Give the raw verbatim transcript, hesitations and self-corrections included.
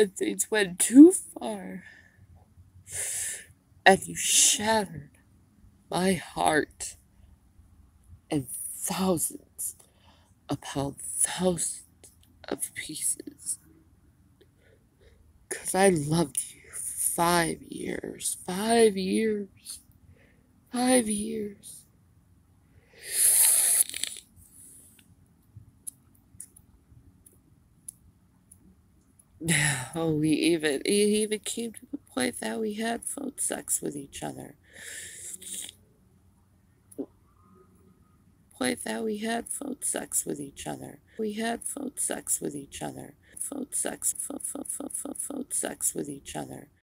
and things went too far, and you shattered my heart in thousands upon thousands of pieces. Because I loved you five years, five years, five years. Oh, we even, it even came to the point that we had phone sex with each other. Point that we had phone sex with each other. We had phone sex with each other. Phone sex, phone, phone, phone, phone, phone sex with each other.